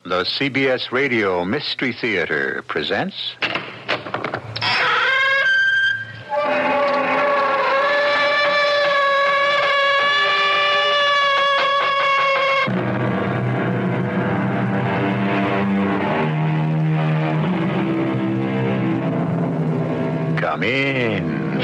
The CBS Radio Mystery Theater presents... Come in.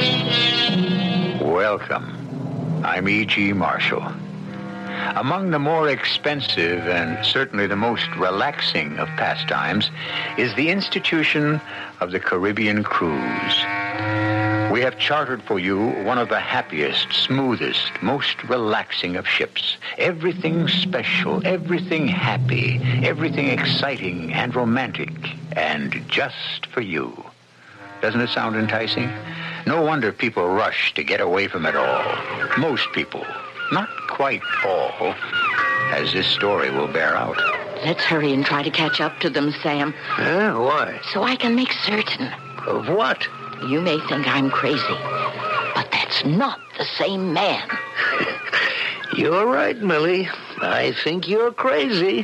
Welcome. I'm E.G. Marshall. Among the more expensive and certainly the most relaxing of pastimes is the institution of the Caribbean cruise. We have chartered for you one of the happiest, smoothest, most relaxing of ships. Everything special, everything happy, everything exciting and romantic, and just for you. Doesn't it sound enticing? No wonder people rush to get away from it all. Most people. Not quite all, as this story will bear out. Let's hurry and try to catch up to them, Sam. Why? So I can make certain. Of what? You may think I'm crazy, but that's not the same man. You're right, Millie. I think you're crazy.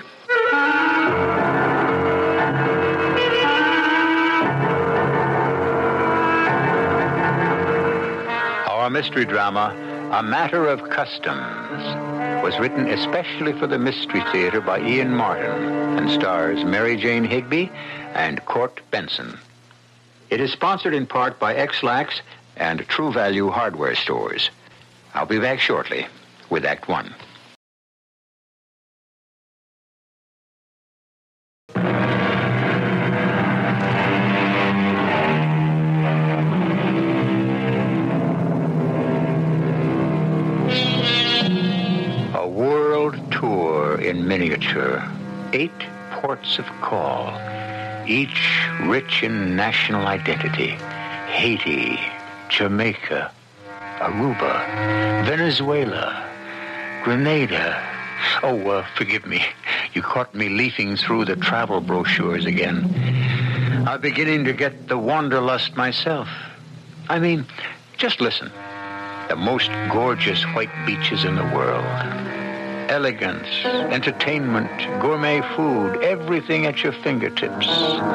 Our mystery drama, A Matter of Customs, was written especially for the Mystery Theater by Ian Martin and stars Mary Jane Higby and Court Benson. It is sponsored in part by X-Lax and True Value Hardware Stores. I'll be back shortly with Act One. In miniature, 8 ports of call, each rich in national identity. Haiti, Jamaica, Aruba, Venezuela, Grenada. Forgive me. You caught me leafing through the travel brochures again. I'm beginning to get the wanderlust myself. I mean, just listen. The most gorgeous white beaches in the world. Elegance, entertainment, gourmet food, everything at your fingertips.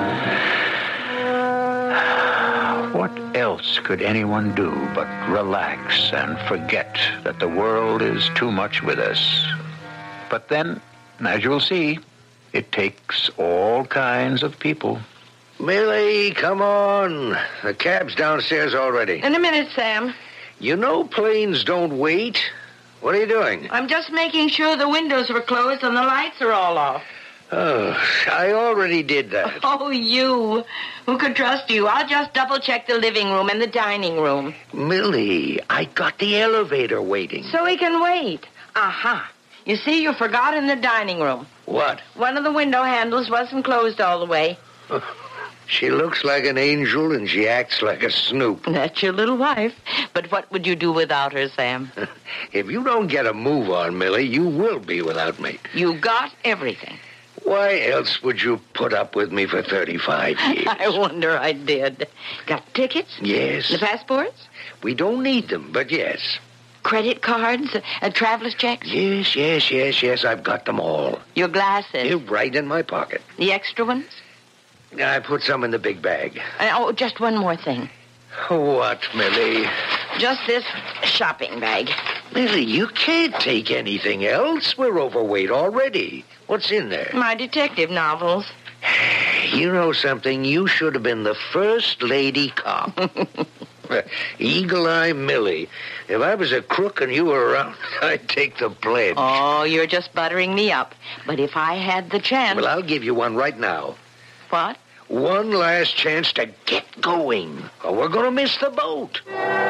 What else could anyone do but relax and forget that the world is too much with us? But then, as you'll see, it takes all kinds of people. Millie, come on. The cab's downstairs already. In a minute, Sam. You know planes don't wait. What are you doing? I'm just making sure the windows are closed and the lights are all off. Oh, I already did that. Oh, you. Who could trust you? I'll just double-check the living room and the dining room. Millie, I got the elevator waiting. So we can wait. Aha. You see, you forgot in the dining room. What? One of the window handles wasn't closed all the way. She looks like an angel and she acts like a snoop. That's your little wife. But what would you do without her, Sam? If you don't get a move on, Millie, you will be without me. You got everything. Why else would you put up with me for 35 years? I wonder I did. Got tickets? Yes. The passports? We don't need them, but yes. Credit cards? Traveler's checks? Yes. I've got them all. Your glasses? They're right in my pocket. The extra ones? I put some in the big bag. Just one more thing. What, Millie? Just this shopping bag. Millie, you can't take anything else. We're overweight already. What's in there? My detective novels. You know something? You should have been the first lady cop. Eagle Eye Millie. If I was a crook and you were around, I'd take the pledge. Oh, you're just buttering me up. But if I had the chance... Well, I'll give you one right now. What? One last chance to get going, or we're going to miss the boat.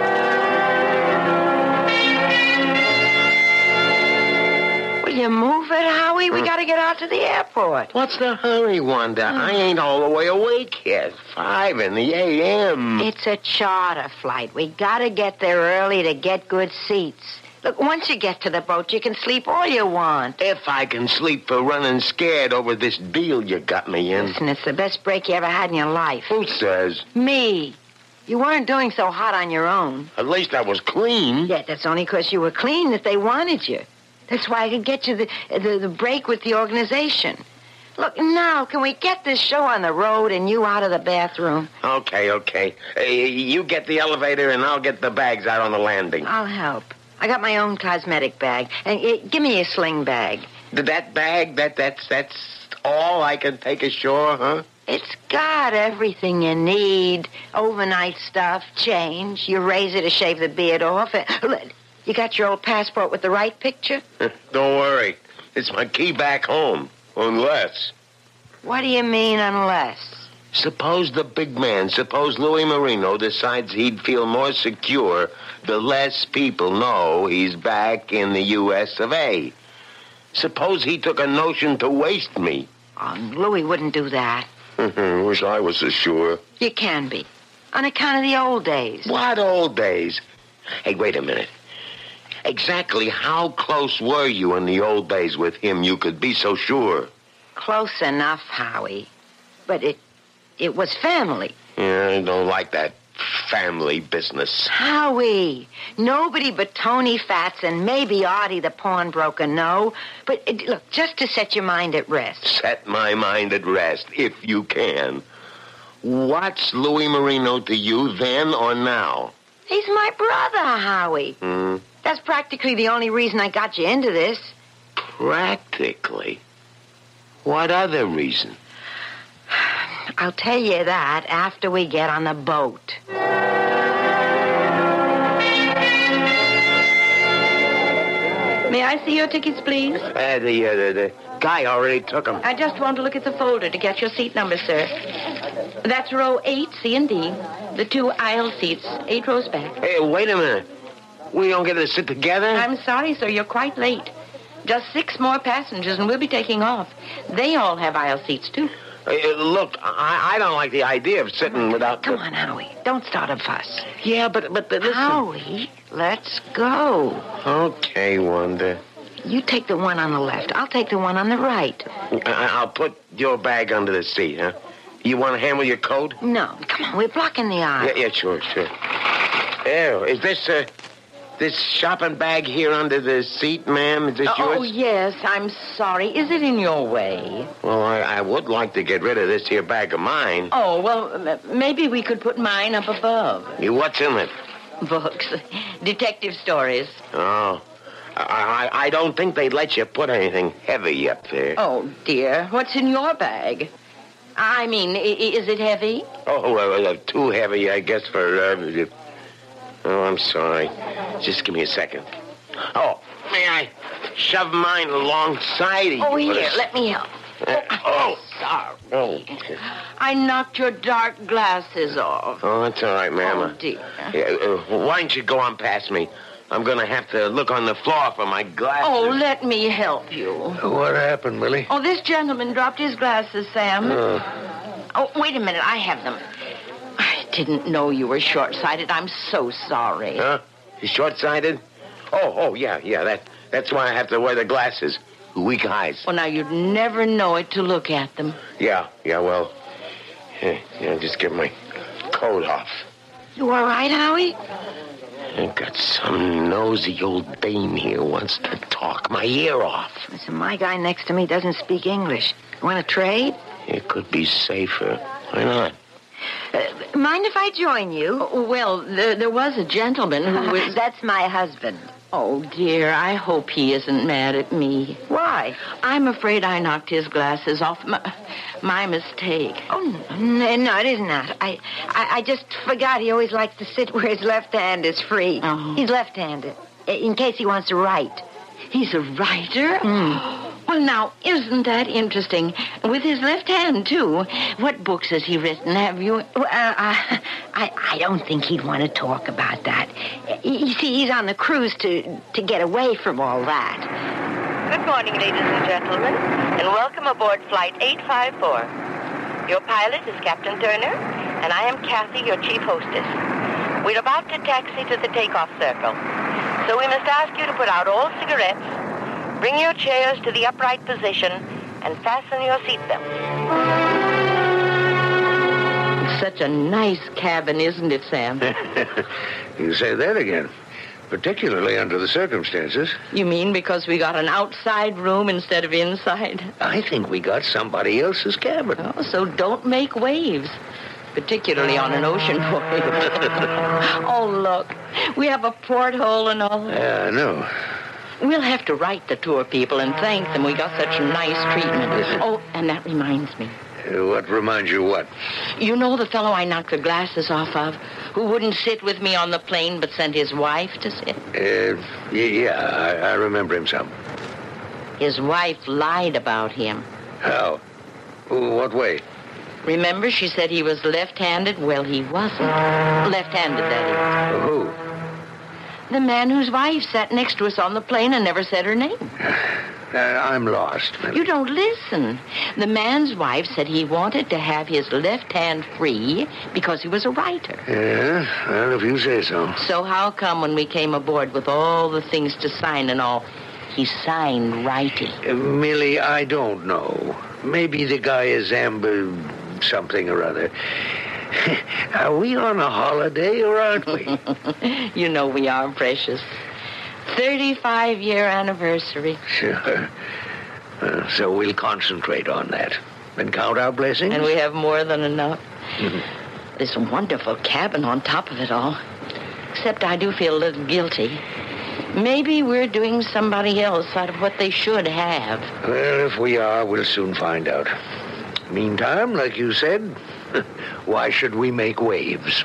Will you move it, Howie? We got to get out to the airport. What's the hurry, Wanda? I ain't all the way awake yet. 5 in the a.m. It's a charter flight. We got to get there early to get good seats. Look, once you get to the boat, you can sleep all you want. If I can sleep for running scared over this deal you got me in. Listen, it's the best break you ever had in your life. Who says? Me. You weren't doing so hot on your own. At least I was clean. Yeah, that's only because you were clean that they wanted you. That's why I could get you the break with the organization. Look, now, can we get this show on the road and you out of the bathroom? Okay. You get the elevator and I'll get the bags out on the landing. I'll help. I got my own cosmetic bag. And give me a sling bag. That bag, that's all I can take ashore, huh? It's got everything you need. Overnight stuff, change, your razor to shave the beard off. You got your old passport with the right picture? Don't worry. It's my key back home. Unless. What do you mean, unless? Suppose the big man, suppose Louis Marino decides he'd feel more secure the less people know he's back in the U.S. of A. Suppose he took a notion to waste me. Oh, Louis wouldn't do that. Wish I was so sure. You can be. On account of the old days. What old days? Hey, wait a minute. Exactly how close were you in the old days with him you could be so sure? Close enough, Howie. But it was family. Yeah, I don't like that family business. Howie, nobody but Tony Fats and maybe Artie the pawnbroker know. But look, just to set your mind at rest. Set my mind at rest, if you can. What's Louis Marino to you then or now? He's my brother, Howie. That's practically the only reason I got you into this. Practically? What other reason? I'll tell you that after we get on the boat. May I see your tickets, please? The guy already took them. I just want to look at the folder to get your seat number, sir. That's row 8, C and D. The 2 aisle seats, 8 rows back. Hey, wait a minute. We don't get to sit together? I'm sorry, sir. You're quite late. Just 6 more passengers, and we'll be taking off. They all have aisle seats, too. Look, I don't like the idea of sitting without... Come on, Howie. Don't start a fuss. Yeah, but listen... Howie, let's go. Okay, Wanda. You take the one on the left. I'll take the one on the right. I'll put your bag under the seat, huh? You want to handle your coat? No. Come on, we're blocking the aisle. Yeah, sure. There. Is this shopping bag here under the seat, ma'am? Is this yours? Oh, yes. I'm sorry. Is it in your way? Well, I would like to get rid of this here bag of mine. Oh, well, maybe we could put mine up above. What's in it? Books. Detective stories. Oh. I don't think they'd let you put anything heavy up there. Oh, dear. What's in your bag? I mean, is it heavy? Oh, well, too heavy, I guess, for... Oh, I'm sorry. Just give me a second. Oh, may I shove mine alongside of you? Oh, here, let me help. Sorry. Oh. I knocked your dark glasses off. Oh, that's all right, ma'am. Oh, dear. Yeah, why don't you go on past me? I'm going to have to look on the floor for my glasses. Oh, let me help you. What happened, Millie? Oh, this gentleman dropped his glasses, Sam. Oh, wait a minute. I have them. I didn't know you were short-sighted. I'm so sorry. Huh? You short-sighted? Oh, yeah. That's why I have to wear the glasses. Weak eyes. Well, now, you'd never know it to look at them. Yeah, well... Yeah, just get my coat off. You all right, Howie? I've got some nosy old dame here wants to talk my ear off. Listen, my guy next to me doesn't speak English. You want to trade? It could be safer. Why not? Mind if I join you? Oh, well, there was a gentleman who was... That's my husband. Oh, dear, I hope he isn't mad at me. Why? I'm afraid I knocked his glasses off. My mistake. Oh, no, it isn't that. I just forgot he always likes to sit where his left hand is free. Oh. He's left-handed, in case he wants to write. He's a writer? Well, now, isn't that interesting? With his left hand, too. What books has he written? Have you... I don't think he'd want to talk about that. You see, he's on the cruise to get away from all that. Good morning, ladies and gentlemen, and welcome aboard Flight 854. Your pilot is Captain Turner, and I am Kathy, your chief hostess. We're about to taxi to the takeoff circle, so we must ask you to put out all cigarettes, bring your chairs to the upright position, and fasten your seatbelts. Such a nice cabin, isn't it, Sam? You say that again. particularly under the circumstances. You mean because we got an outside room instead of inside? I think we got somebody else's cabin. Oh, so don't make waves. Particularly on an ocean voyage. Oh, look. We have a porthole and all. Yeah, I know. We'll have to write the tour people and thank them we got such nice treatment. Oh, and that reminds me. What reminds you what? You know the fellow I knocked the glasses off of, who wouldn't sit with me on the plane but sent his wife to sit? Yeah, I remember him some. His wife lied about him. How? What way? Remember, she said he was left-handed? Well, he wasn't. Left-handed, that is. Who? The man whose wife sat next to us on the plane and never said her name. I'm lost, Millie. You don't listen. The man's wife said he wanted to have his left hand free because he was a writer. Yeah, well, if you say so. So how come when we came aboard with all the things to sign and all, he signed writing? Millie, I don't know. Maybe the guy is something or other. Are we on a holiday or aren't we? You know we are, precious. 35-year anniversary. Sure. So we'll concentrate on that and count our blessings. And we have more than enough. This wonderful cabin on top of it all. Except I do feel a little guilty. Maybe we're doing somebody else out of what they should have. Well, if we are, we'll soon find out. Meantime, like you said, why should we make waves?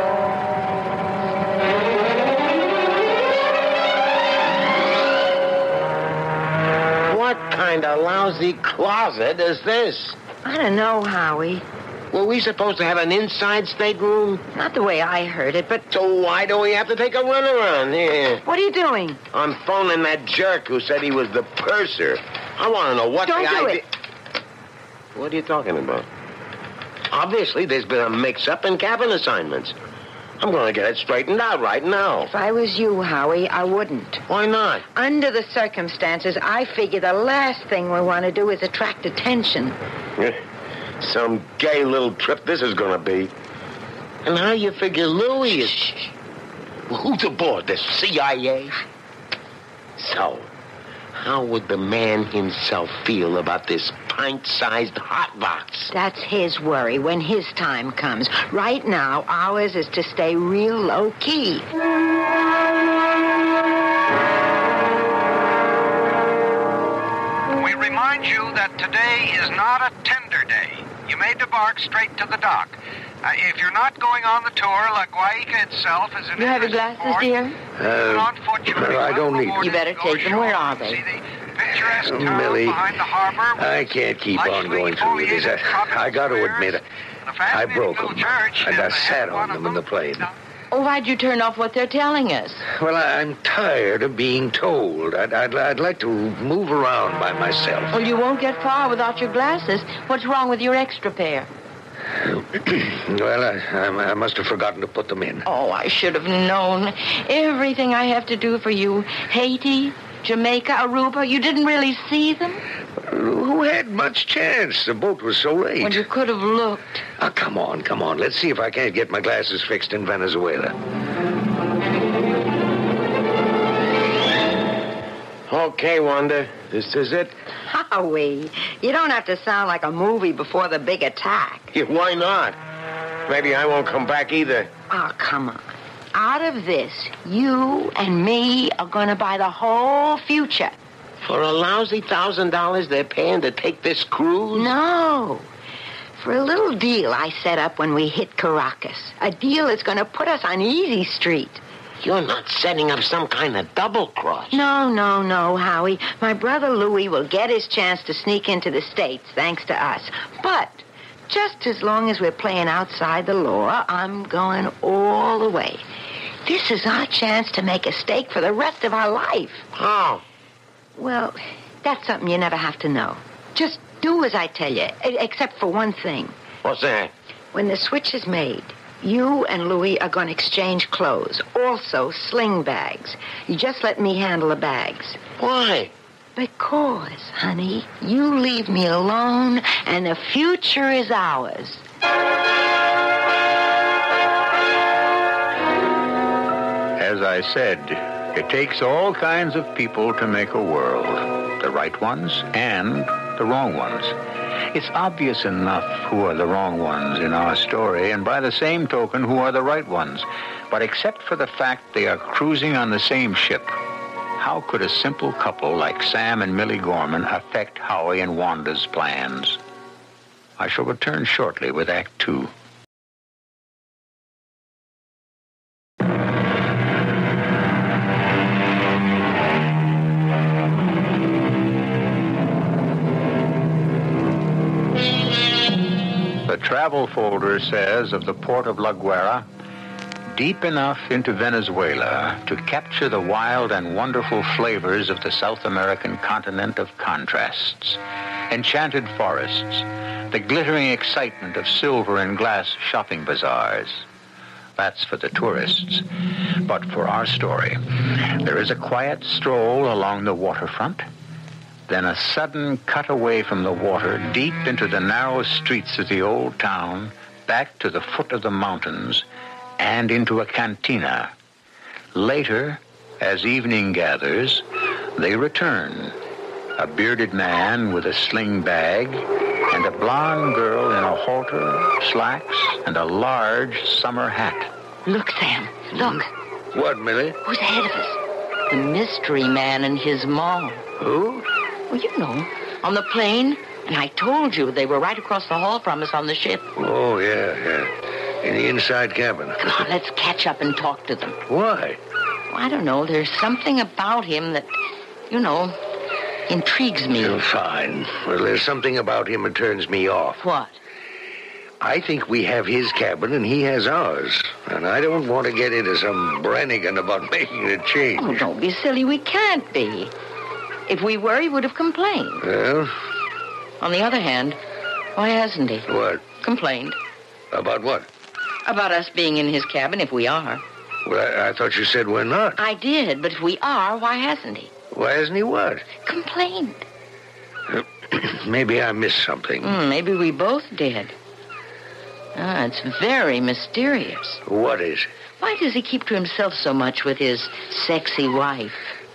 What kind of lousy closet is this? I don't know, Howie. Were we supposed to have an inside stateroom? Not the way I heard it, but... So why do we have to take a runaround here? What are you doing? I'm phoning that jerk who said he was the purser. I want to know what Don't the do idea... it. What are you talking about? Obviously, there's been a mix-up in cabin assignments. I'm going to get it straightened out right now. If I was you, Howie, I wouldn't. Why not? Under the circumstances, I figure the last thing we want to do is attract attention. Some gay little trip this is going to be. And how you figure Louie is... Shh. Well, who's aboard? The CIA? So, how would the man himself feel about this pint-sized hotbox? That's his worry when his time comes. Right now, ours is to stay real low-key. We remind you that today is not a tender day. You may debark straight to the dock. If you're not going on the tour, La Guaica itself is an... You have your glasses, port. dear? On foot, you I don't need them. You better take them. Where are they? See the picturesque town Millie, behind the harbor. I can't keep on going through this. I got to admit, I broke them. And I sat on them in the plane. Oh, why'd you turn off what they're telling us? Well, I'm tired of being told. I'd like to move around by myself. Well, you won't get far without your glasses. What's wrong with your extra pair? Well, I must have forgotten to put them in. Oh, I should have known. Everything I have to do for you. Haiti, Jamaica, Aruba, you didn't really see them? Who had much chance? The boat was so late. Well, you could have looked. Oh, come on. Let's see if I can't get my glasses fixed in Venezuela. Okay, Wanda. This is it. Howie, you don't have to sound like a movie before the big attack. Yeah, why not? Maybe I won't come back either. Oh, come on. Out of this, you and me are going to buy the whole future. For a lousy $1,000 they're paying to take this cruise? No. For a little deal I set up when we hit Caracas. A deal that's going to put us on easy street. You're not setting up some kind of double cross. No, Howie. My brother Louie will get his chance to sneak into the States, thanks to us. But just as long as we're playing outside the law, I'm going all the way. This is our chance to make a stake for the rest of our life. How? Well, that's something you never have to know. Just do as I tell you, except for one thing. What's that? When the switch is made, you and Louie are going to exchange clothes. Also, sling bags. You just let me handle the bags. Why? Because, honey, you leave me alone, and the future is ours. As I said, It takes all kinds of people to make a world, the right ones and the wrong ones. It's obvious enough who are the wrong ones in our story, and by the same token, who are the right ones. But except for the fact they are cruising on the same ship, how could a simple couple like Sam and Millie Gorman affect Howie and Wanda's plans? I shall return shortly with Act 2. The travel folder says of the port of La Guaira, deep enough into Venezuela to capture the wild and wonderful flavors of the South American continent of contrasts. Enchanted forests, the glittering excitement of silver and glass shopping bazaars. That's for the tourists. But for our story, there is a quiet stroll along the waterfront, then a sudden cut away from the water deep into the narrow streets of the old town, back to the foot of the mountains, and into a cantina. Later, as evening gathers, they return. A bearded man with a sling bag and a blonde girl in a halter, slacks, and a large summer hat. Look, Sam, look. What, Millie? Who's ahead of us? The mystery man and his mom. Who? Well, you know, on the plane. And I told you they were right across the hall from us on the ship. Oh, yeah. In the inside cabin. Come on, let's catch up and talk to them. Why? Well, I don't know. There's something about him that, intrigues me. Oh, fine. Well, there's something about him that turns me off. What? I think we have his cabin and he has ours. And I don't want to get into some Brannigan about making a change. Oh, don't be silly. We can't be. If we were, he would have complained. Well? On the other hand, why hasn't he? What? Complained. About what? About us being in his cabin if we are. Well, I thought you said we're not. I did, but if we are, why hasn't he? Why hasn't he what? Complained. Maybe I missed something. Maybe we both did. It's very mysterious. What is? Why does he keep to himself so much with his sexy wife?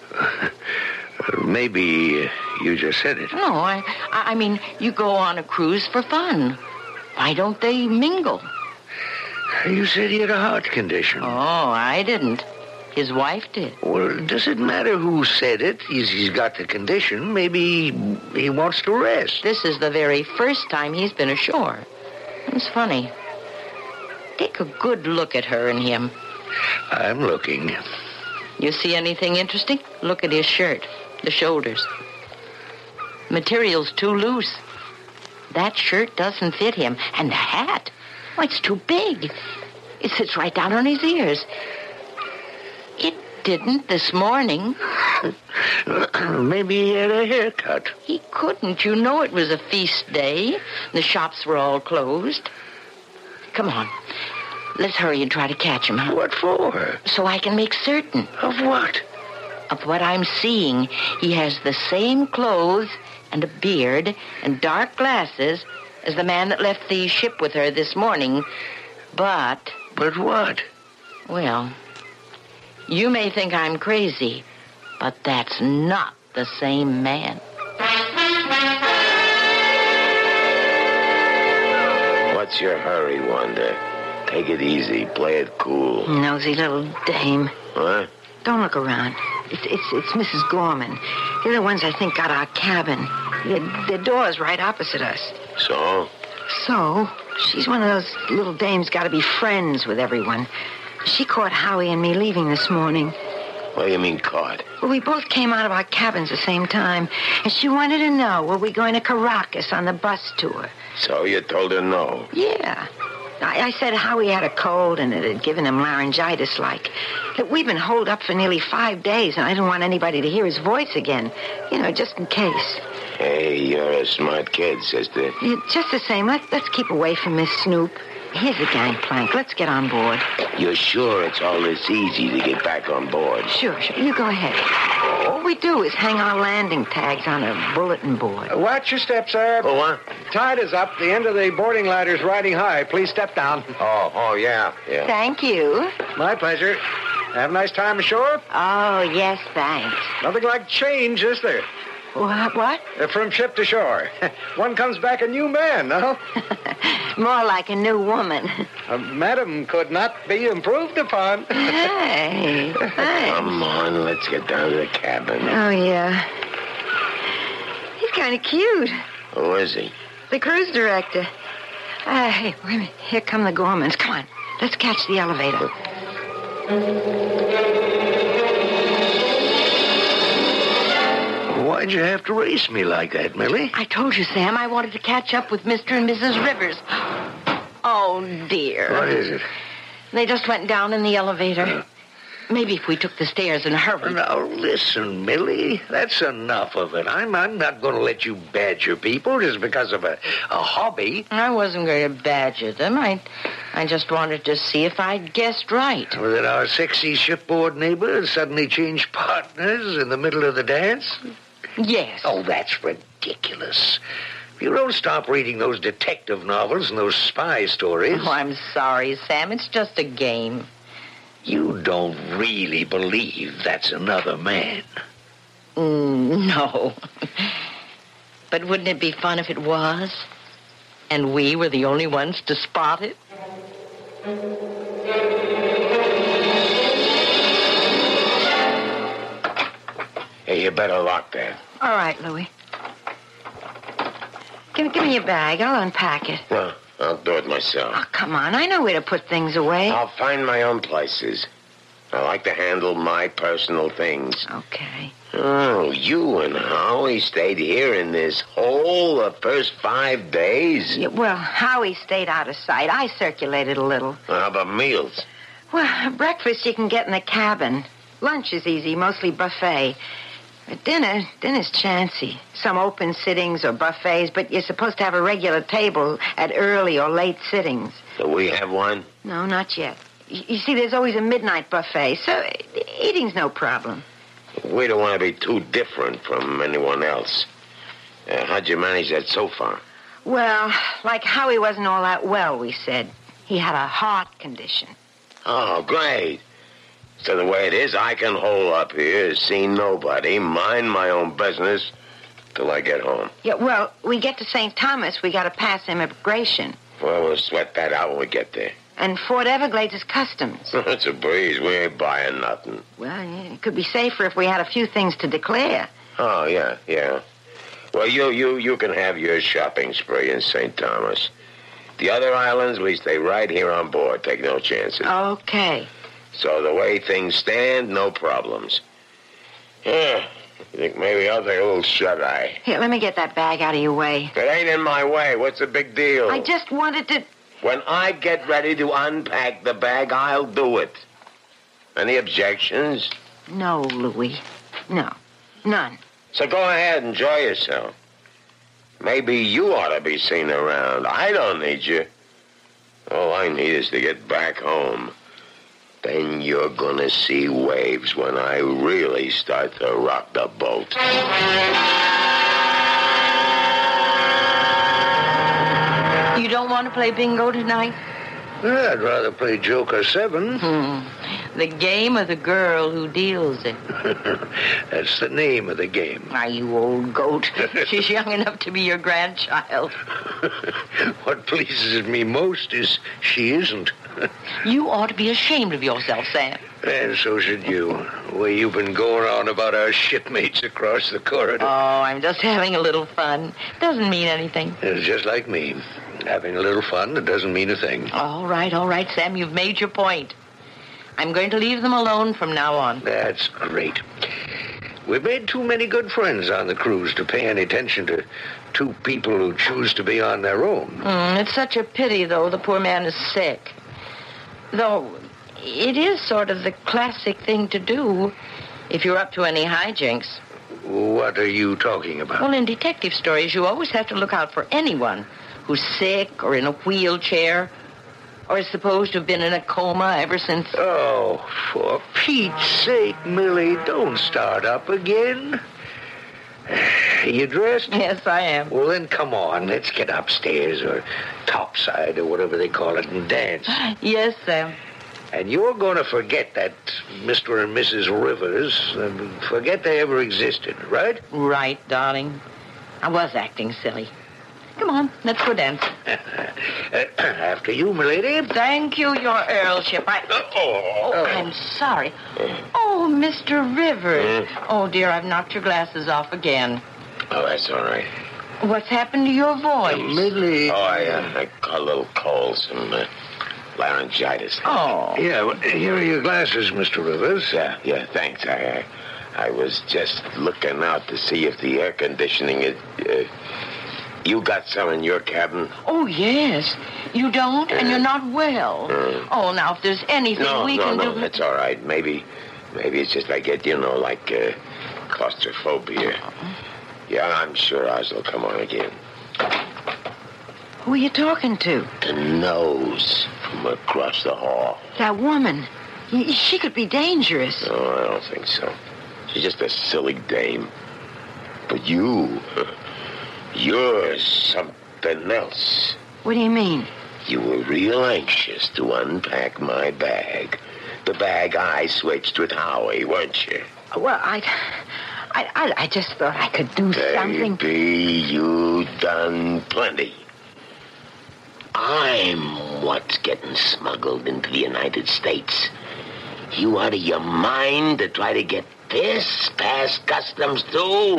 Maybe you just said it. No, I mean, you go on a cruise for fun. Why don't they mingle? You said he had a heart condition. Oh, I didn't. His wife did. Well, does it matter who said it? He's got the condition. Maybe he wants to rest. This is the very first time he's been ashore. It's funny. Take a good look at her and him. I'm looking. You see anything interesting? Look at his shirt, the shoulders. Material's too loose. That shirt doesn't fit him. And the hat, it's too big. It sits right down on his ears. It didn't this morning. Maybe he had a haircut. He couldn't. You know it was a feast day. The shops were all closed. Come on. Let's hurry and try to catch him, huh? What for? So I can make certain. Of what? Of what I'm seeing. He has the same clothes and a beard and dark glasses as the man that left the ship with her this morning. But... But what? Well, you may think I'm crazy, but that's not the same man. What's your hurry, Wanda? Take it easy. Play it cool. Nosy little dame. What? Don't look around. It's Mrs. Gorman. They're the ones I think got our cabin. Their door's right opposite us. So? So, she's one of those little dames got to be friends with everyone. She caught Howie and me leaving this morning. What do you mean caught? Well, we both came out of our cabins the same time, and she wanted to know, were we going to Caracas on the bus tour? So you told her no? Yeah. I said Howie had a cold and it had given him laryngitis-like. That we've been holed up for nearly 5 days, and I didn't want anybody to hear his voice again. Just in case. Hey, you're a smart kid, sister. Yeah, just the same, let's keep away from Miss Snoop. Here's the gangplank. Let's get on board. You're sure it's all this easy to get back on board? Sure. You go ahead. All we do is hang our landing tags on a bulletin board. Watch your step, sir. Oh, what? Tide is up. The end of the boarding ladder's riding high. Please step down. Oh, yeah. Thank you. My pleasure. Have a nice time ashore? Oh, yes, thanks. Nothing like change, is there? What? From ship to shore. One comes back a new man, no? More like a new woman. Madam could not be improved upon. Hey, thanks. Come on, let's get down to the cabin. Oh, yeah. He's kind of cute. Who is he? The cruise director. Hey, wait a minute. Here come the Gormans. Come on. Let's catch the elevator. Why'd you have to race me like that, Millie? I told you, Sam, I wanted to catch up with Mr. and Mrs. Rivers. Oh, dear. What is it? They just went down in the elevator. Maybe if we took the stairs in a hurry. Now, listen, Millie. That's enough of it. I'm not going to let you badger people just because of a hobby. I wasn't going to badger them. I just wanted to see if I'd guessed right. Was it our sexy shipboard neighbor suddenly changed partners in the middle of the dance? Yes. Oh, that's ridiculous. If you don't stop reading those detective novels and those spy stories... Oh, I'm sorry, Sam. It's just a game. You don't really believe that's another man. No. But wouldn't it be fun if it was? And we were the only ones to spot it? Hey, you better lock that. All right, Louie. Give me your bag. I'll unpack it. No, I'll do it myself. Oh, come on. I know where to put things away. I'll find my own places. I like to handle my personal things. Okay. Oh, you and Howie stayed here in this hole the first 5 days? Yeah, well, Howie stayed out of sight. I circulated a little. How about meals? Well, breakfast you can get in the cabin. Lunch is easy, mostly buffet. Dinner's chancy. Some open sittings or buffets, but you're supposed to have a regular table at early or late sittings. Do we have one? No, not yet. You see, there's always a midnight buffet, so eating's no problem. We don't want to be too different from anyone else. How'd you manage that so far? Well, like Howie wasn't all that well, we said. He had a heart condition. Oh, great. So the way it is, I can hole up here, see nobody, mind my own business till I get home. Yeah, well, we get to St. Thomas, we got to pass immigration. Well, we'll sweat that out when we get there. And Fort Everglades is customs. It's a breeze. We ain't buying nothing. Well, yeah, it could be safer if we had a few things to declare. Oh, yeah. Well, you can have your shopping spree in St. Thomas. The other islands, we stay right here on board. Take no chances. Okay. So the way things stand, no problems. Yeah, I think maybe I'll take a little shut-eye. Here, let me get that bag out of your way. It ain't in my way. What's the big deal? I just wanted to... When I get ready to unpack the bag, I'll do it. Any objections? No, Louie. No. None. So go ahead, enjoy yourself. Maybe you ought to be seen around. I don't need you. All I need is to get back home. Then you're gonna see waves when I really start to rock the boat. You don't want to play bingo tonight? I'd rather play Joker 7. The game of the girl who deals it. That's the name of the game. Why, you old goat. She's young enough to be your grandchild. What pleases me most is she isn't. You ought to be ashamed of yourself, Sam. And so should you. The way you've been going on about our shipmates across the corridor. Oh, I'm just having a little fun. Doesn't mean anything. It's just like me. Having a little fun, it doesn't mean a thing. All right, Sam. You've made your point. I'm going to leave them alone from now on. That's great. We've made too many good friends on the cruise to pay any attention to two people who choose to be on their own. It's such a pity, though, the poor man is sick. Though, it is sort of the classic thing to do if you're up to any hijinks. What are you talking about? Well, in detective stories, you always have to look out for anyone who's sick or in a wheelchair or is supposed to have been in a coma ever since... Oh, for Pete's sake, Millie, don't start up again. You dressed? Yes, I am. Well, then come on. Let's get upstairs or topside or whatever they call it and dance. Yes, Sam. And you're going to forget that Mr. and Mrs. Rivers, forget they ever existed, right? Right, darling. I was acting silly. Come on, let's go dance. After you, milady. Thank you, your earlship. I'm sorry. Oh, Mr. Rivers. Oh, dear, I've knocked your glasses off again. Oh, that's all right. What's happened to your voice? Millie. Oh, I caught a little cold, some laryngitis. Oh. Yeah, well, here are your glasses, Mr. Rivers. Yeah, thanks. I was just looking out to see if the air conditioning is... you got some in your cabin? Oh, yes. You don't, and you're not well. Oh, now, if there's anything we can do... No, that's all right. Maybe it's just I get, like claustrophobia. Yeah, I'm sure ours will come on again. Who are you talking to? The nose from across the hall. That woman. She could be dangerous. No, I don't think so. She's just a silly dame. But you're something else. What do you mean? You were real anxious to unpack my bag. The bag I switched with Howie, weren't you? Well, I just thought I could do something. Baby, you done plenty. I'm what's getting smuggled into the United States. You out of your mind to try to get this past customs too?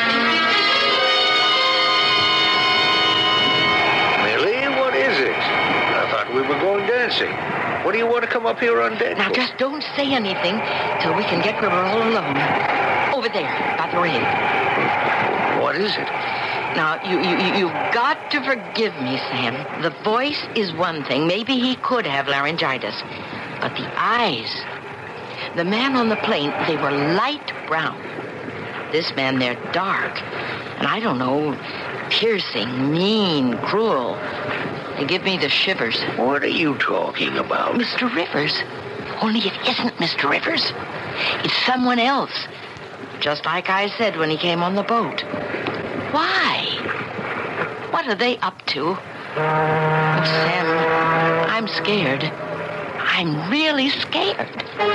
Millie, what is it? I thought we were going dancing. What do you want to come up here on deck Now, for? just don't say anything till we can get where we're all alone. Over there, by the rail. What is it? Now, you've got to forgive me, Sam. The voice is one thing. Maybe he could have laryngitis. But the eyes... The man on the plane, they were light brown. This man, they're dark. And I don't know, piercing, mean, cruel. They give me the shivers. What are you talking about? Mr. Rivers. Only it isn't Mr. Rivers. It's someone else. Just like I said when he came on the boat. Why? What are they up to? Oh, Sam, I'm scared. I'm really scared.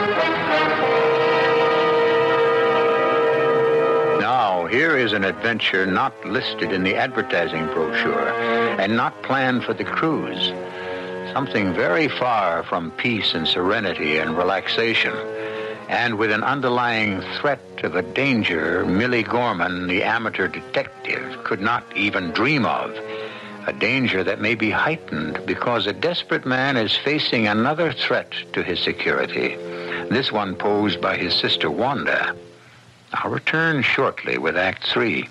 Now, here is an adventure not listed in the advertising brochure and not planned for the cruise. Something very far from peace and serenity and relaxation, and with an underlying threat of a danger Millie Gorman, the amateur detective, could not even dream of. A danger that may be heightened because a desperate man is facing another threat to his security, this one posed by his sister Wanda. I'll return shortly with Act 3.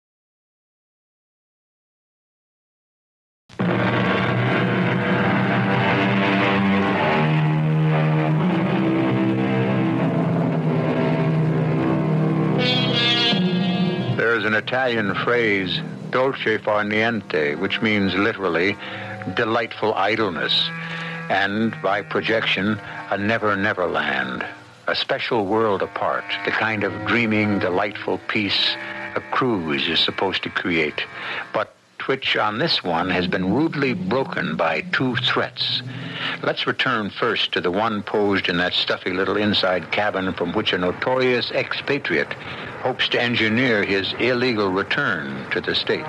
There's an Italian phrase, dolce far niente, which means literally delightful idleness, and by projection, a never-never land, a special world apart, the kind of dreaming, delightful peace a cruise is supposed to create, but which on this one has been rudely broken by two threats. Let's return first to the one posed in that stuffy little inside cabin from which a notorious expatriate hopes to engineer his illegal return to the States.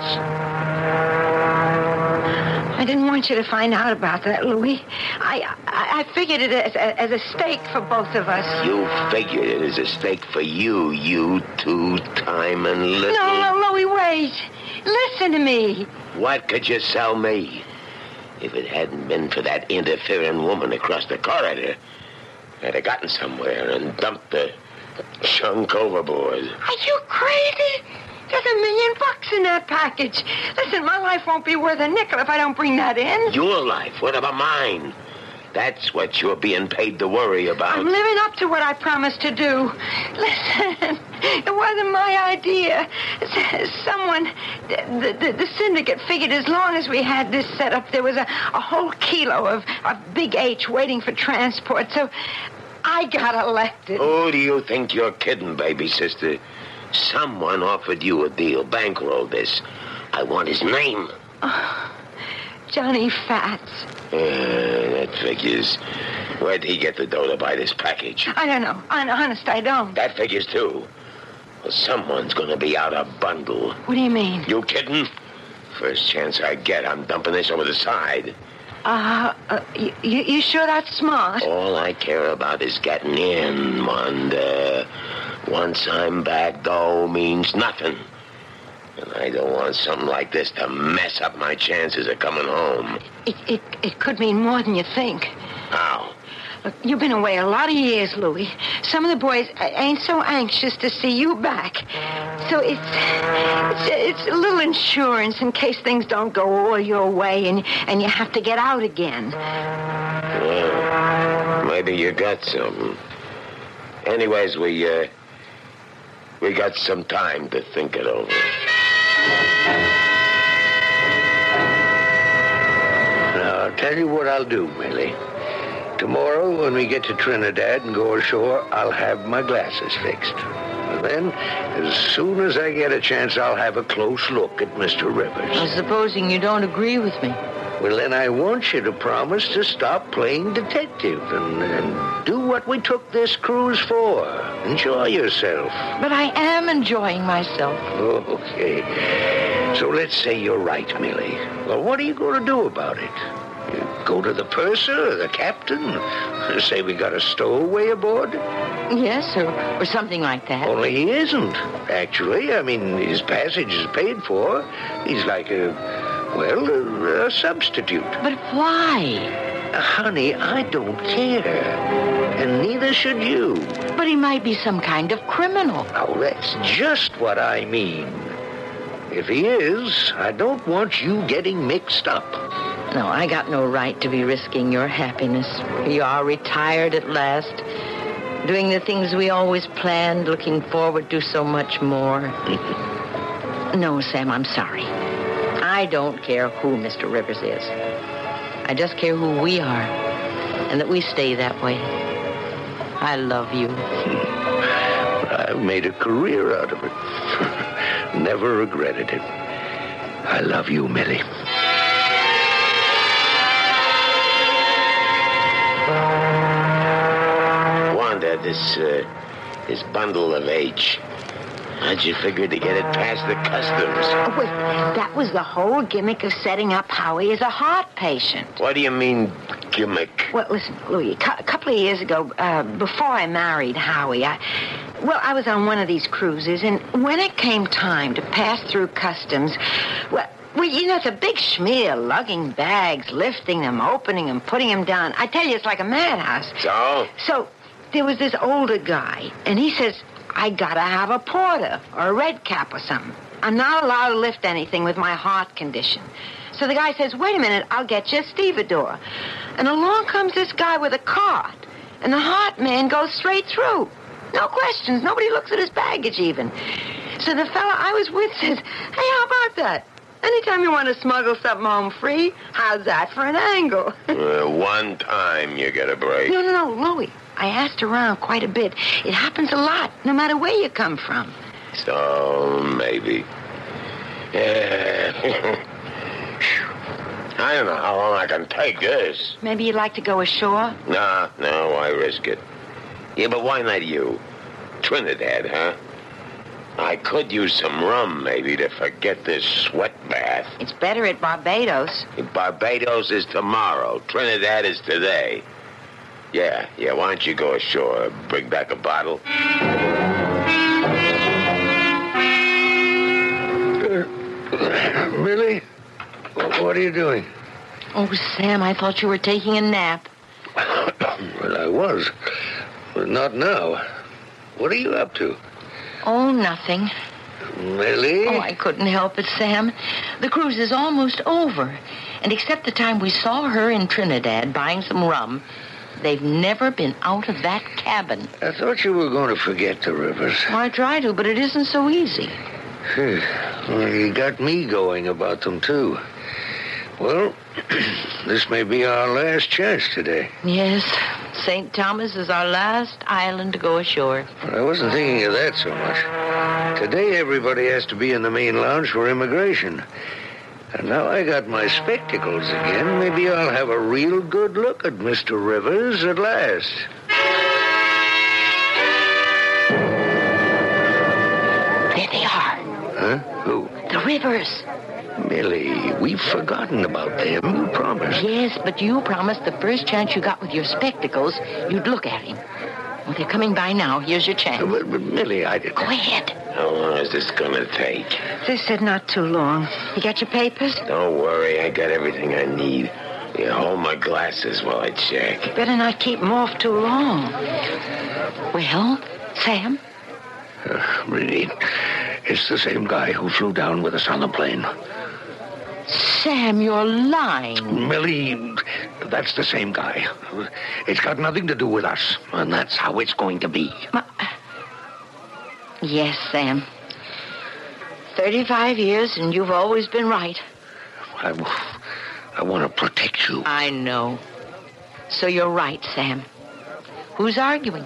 I didn't want you to find out about that, Louis. I figured it as a stake for both of us. You figured it as a stake for you, you two-time and little... No, Louis, wait. Listen to me. What could you sell me? If it hadn't been for that interfering woman across the corridor, I'd have gotten somewhere and dumped the chunk overboard. Are you crazy? There's $1 million in that package. Listen, my life won't be worth a nickel if I don't bring that in. Your life? What about mine? That's what you're being paid to worry about. I'm living up to what I promised to do. Listen, it wasn't my idea. Someone, the syndicate figured as long as we had this set up, there was a whole kilo of Big H waiting for transport. So I got elected. Who do you think you're kidding, baby sister? Someone offered you a deal, bankroll this. I want his name. Johnny Fats. That figures. Where'd he get the dough to buy this package? I don't know. Honest, I don't. That figures, too. Well, someone's gonna be out a bundle. What do you mean? You kidding? First chance I get, I'm dumping this over the side. You sure that's smart? All I care about is getting in, Wanda. Once I'm back, dough means nothing. And I don't want something like this to mess up my chances of coming home. It could mean more than you think. How? Look, you've been away a lot of years, Louie. Some of the boys ain't so anxious to see you back. So it's a little insurance in case things don't go all your way and you have to get out again. Well, maybe you got something. Anyways, we got some time to think it over. Now, I'll tell you what I'll do, Millie. Tomorrow, when we get to Trinidad and go ashore, I'll have my glasses fixed. And then, as soon as I get a chance, I'll have a close look at Mr. Rivers. Well, supposing you don't agree with me. Well, then I want you to promise to stop playing detective and do what we took this cruise for. Enjoy yourself. But I am enjoying myself. Okay. So let's say you're right, Millie. Well, what are you going to do about it? You go to the purser or the captain? Say we got a stowaway aboard? Yes, or something like that. Only he isn't, actually. I mean, his passage is paid for. He's like a substitute. But why? Honey, I don't care. And neither should you. But he might be some kind of criminal. Oh, that's just what I mean. If he is, I don't want you getting mixed up. No, I got no right to be risking your happiness. You are retired at last, doing the things we always planned, looking forward to so much more. No, Sam, I'm sorry. I don't care who Mr. Rivers is. I just care who we are, and that we stay that way. I love you. I've made a career out of it. Never regretted it. I love you, Millie. Wanda, this bundle of H. How'd you figure to get it past the customs? Oh, wait, that was the whole gimmick of setting up Howie as a heart patient. What do you mean, gimmick? Well, listen, Louie, a couple of years ago, before I married Howie, I was on one of these cruises, and when it came time to pass through customs, well, you know, it's a big schmear, lugging bags, lifting them, opening them, putting them down. I tell you, it's like a madhouse. So there was this older guy, and he says, I gotta have a porter or a red cap or something. I'm not allowed to lift anything with my heart condition. So the guy says, wait a minute, I'll get you a stevedore. And along comes this guy with a card, and the heart man goes straight through. No questions. Nobody looks at his baggage even. So the fella I was with says, hey, how about that? Anytime you want to smuggle something home free, how's that for an angle? One time you get a break. No, Louie. I asked around quite a bit. It happens a lot, no matter where you come from. So, maybe. I don't know how long I can take this. Maybe you'd like to go ashore? No, why risk it? Yeah, but why not you? Trinidad, huh? I could use some rum, maybe, to forget this sweat bath. It's better at Barbados. Barbados is tomorrow. Trinidad is today. Yeah, why don't you go ashore? Bring back a bottle? Millie? What are you doing? Oh, Sam, I thought you were taking a nap. Well, I was. But not now. What are you up to? Oh, nothing. Millie? Oh, I couldn't help it, Sam. The cruise is almost over. And except the time we saw her in Trinidad buying some rum, they've never been out of that cabin. I thought you were going to forget the Rivers. Well, I try to, but it isn't so easy. Well, you got me going about them, too. Well, this may be our last chance today. Yes, St. Thomas is our last island to go ashore. Well, I wasn't thinking of that so much. Today, everybody has to be in the main lounge for immigration. And now I got my spectacles again. Maybe I'll have a real good look at Mr. Rivers at last. There they are. Huh? Who? The Rivers. Millie, we've forgotten about them. You promised. Yes, but you promised the first chance you got with your spectacles, you'd look at him. Well, they're coming by now. Here's your chance. But Millie, I didn't... Go ahead. How long is this going to take? They said not too long. You got your papers? Don't worry, I got everything I need. You hold my glasses while I check. Better not keep them off too long. Well, Sam? Really, it's the same guy who flew down with us on the plane. Sam, you're lying. Millie, that's the same guy. It's got nothing to do with us, and that's how it's going to be. Yes, Sam. 35 years, and you've always been right. I want to protect you. I know. So you're right, Sam. Who's arguing?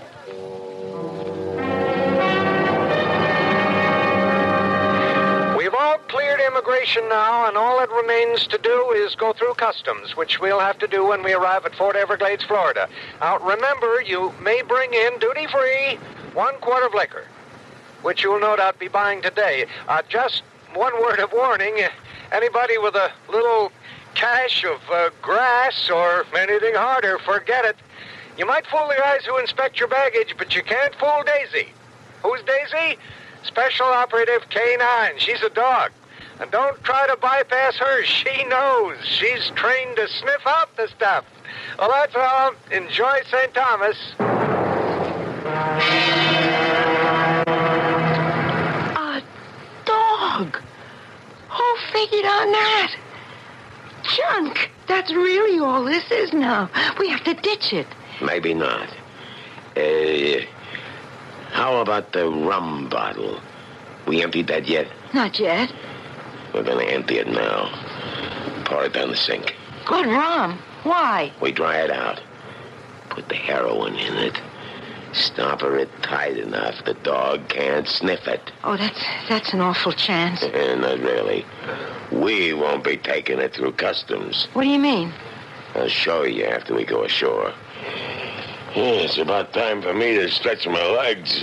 We've all cleared immigration now, and all that remains to do is go through customs, which we'll have to do when we arrive at Fort Everglades, Florida. Now, remember, you may bring in duty-free 1 quart of liquor, which you'll no doubt be buying today. Just one word of warning. Anybody with a little cache of grass or anything harder, forget it. You might fool the guys who inspect your baggage, but you can't fool Daisy. Who's Daisy? Special Operative K9. She's a dog. And don't try to bypass her. She knows. She's trained to sniff out the stuff. Well, that's all. Enjoy St. Thomas. A dog. Who figured on that? Junk. That's really all this is now. We have to ditch it. Maybe not. How about the rum bottle? We emptied that yet? Not yet. We're going to empty it now. Pour it down the sink. Good rum. Why? We dry it out. Put the heroin in it. Stopper it tight enough the dog can't sniff it. Oh, that's an awful chance. Not really. We won't be taking it through customs. What do you mean? I'll show you after we go ashore. It's about time for me to stretch my legs.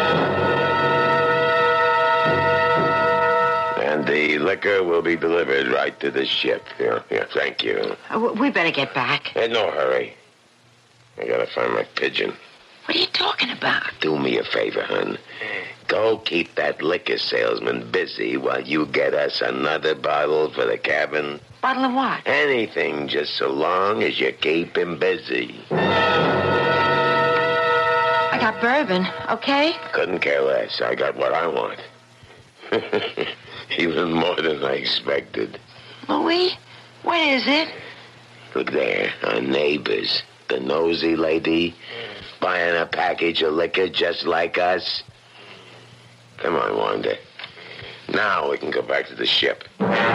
And the liquor will be delivered right to the ship. Here, thank you. We better get back. In no hurry. I gotta find my pigeon. What are you talking about? Do me a favor, hon. Go keep that liquor salesman busy while you get us another bottle for the cabin. Bottle of what? Anything, just so long as you keep him busy. I got bourbon, okay? Couldn't care less. I got what I want. Even more than I expected. Louis, what is it? Look there, our neighbors. The nosy lady buying a package of liquor just like us. Come on, Wanda. Now we can go back to the ship.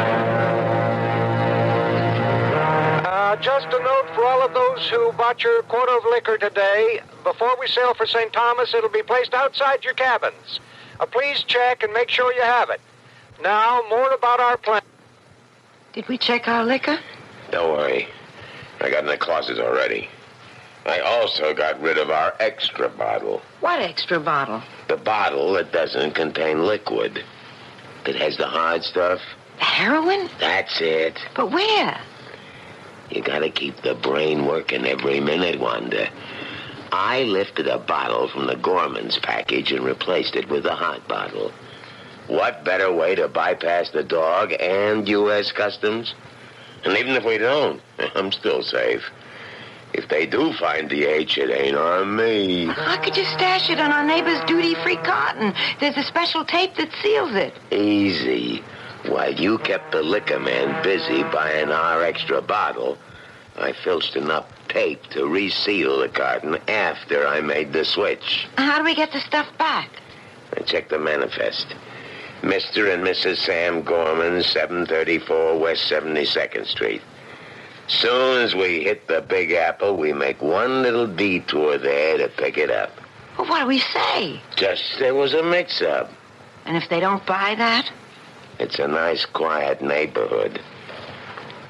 Just a note for all of those who bought your quota of liquor today. Before we sail for St. Thomas, it'll be placed outside your cabins. Please check and make sure you have it. Now, more about our plan. Did we check our liquor? Don't worry. I got in the closet already. I also got rid of our extra bottle. What extra bottle? The bottle that doesn't contain liquid. That has the hard stuff. The heroin? That's it. But where? You gotta keep the brain working every minute, Wanda. I lifted a bottle from the Gorman's package and replaced it with a hot bottle. What better way to bypass the dog and U.S. Customs? And even if we don't, I'm still safe. If they do find the H, it ain't on me. How could you stash it on our neighbor's duty-free cotton? There's a special tape that seals it. Easy. While you kept the liquor man busy buying our extra bottle, I filched enough tape to reseal the carton after I made the switch. How do we get the stuff back? I checked the manifest. Mr. and Mrs. Sam Gorman, 734 West 72nd Street. Soon as we hit the Big Apple, we make one little detour there to pick it up. Well, what do we say? Just there was a mix-up. And if they don't buy that? It's a nice, quiet neighborhood.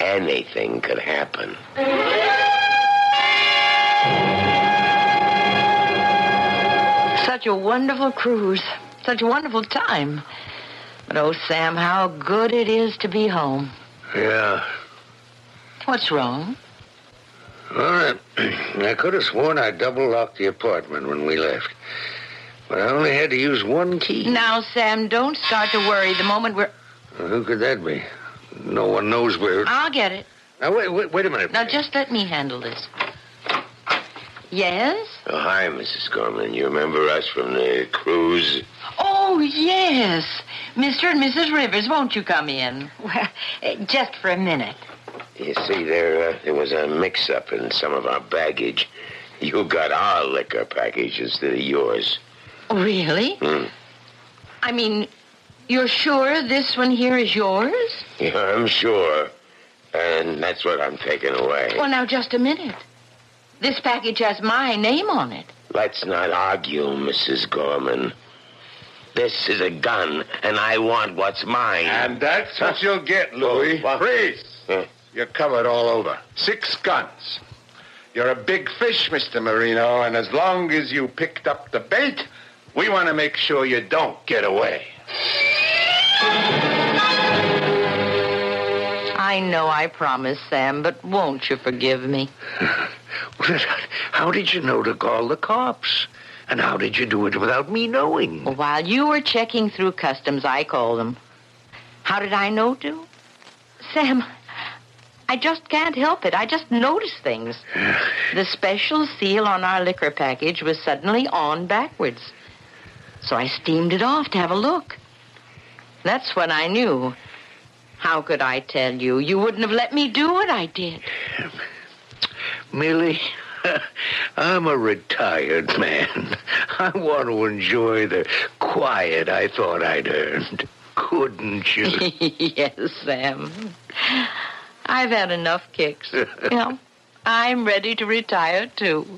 anything could happen. Such a wonderful cruise. Such a wonderful time. But, oh, Sam, how good it is to be home. Yeah. What's wrong? All right. I could have sworn I double-locked the apartment when we left. But I only had to use one key. Now, Sam, don't start to worry the moment we're... Well, who could that be? No one knows where... I'll get it. Now, wait a minute. Now, just let me handle this. Yes? Oh, hi, Mrs. Gorman. You remember us from the cruise? Oh, yes. Mr. and Mrs. Rivers, won't you come in? Well, just for a minute. You see, there was a mix-up in some of our baggage. You got our liquor package instead of yours. Really? I mean, you're sure this one here is yours? Yeah, I'm sure. And that's what I'm taking away. Well, now, just a minute. This package has my name on it. Let's not argue, Mrs. Gorman. This is a gun, and I want what's mine. And that's what you'll get, Louis. Freeze. You're covered all over. 6 guns. You're a big fish, Mr. Marino, and as long as you picked up the bait, we want to make sure you don't get away. I know I promised, Sam, but won't you forgive me? How did you know to call the cops? And how did you do it without me knowing? Well, while you were checking through customs, I called them. How did I know to? Sam, I just can't help it. I just notice things. The special seal on our liquor package was suddenly on backwards. So I steamed it off to have a look. That's when I knew. How could I tell you? You wouldn't have let me do what I did. Millie, I'm a retired man. I want to enjoy the quiet I thought I'd earned. Couldn't you? Yes, Sam. I've had enough kicks. I'm ready to retire, too.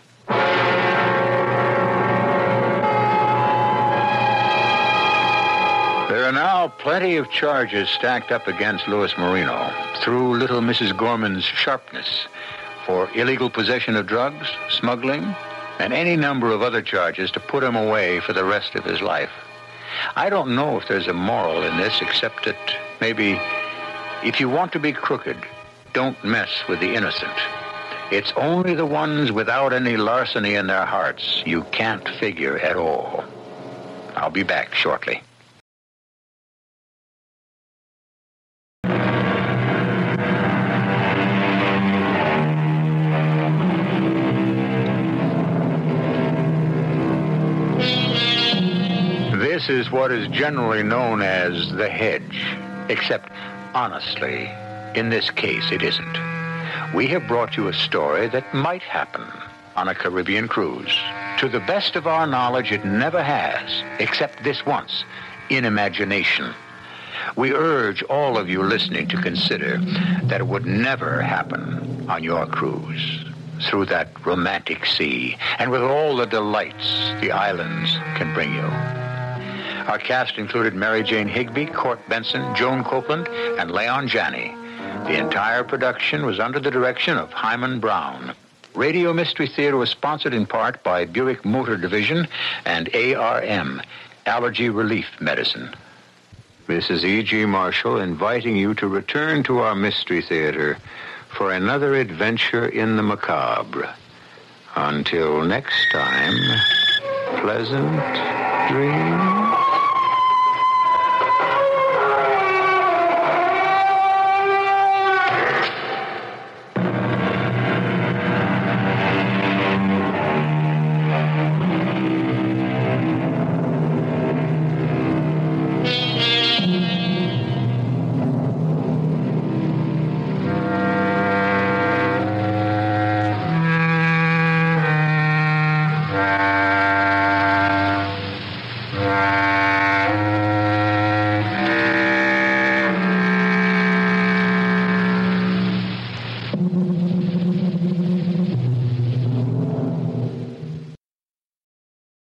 There are now plenty of charges stacked up against Louis Marino through little Mrs. Gorman's sharpness for illegal possession of drugs, smuggling, and any number of other charges to put him away for the rest of his life. I don't know if there's a moral in this, except that maybe if you want to be crooked, don't mess with the innocent. It's only the ones without any larceny in their hearts you can't figure at all. I'll be back shortly. This is what is generally known as the hedge, except, honestly, in this case, it isn't. We have brought you a story that might happen on a Caribbean cruise. To the best of our knowledge, it never has, except this once, in imagination. We urge all of you listening to consider that it would never happen on your cruise through that romantic sea and with all the delights the islands can bring you. Our cast included Mary Jane Higby, Court Benson, Joan Copeland, and Leon Janney. The entire production was under the direction of Hyman Brown. Radio Mystery Theater was sponsored in part by Buick Motor Division and ARM, Allergy Relief Medicine. This is E.G. Marshall inviting you to return to our Mystery Theater for another adventure in the macabre. Until next time, pleasant dreams.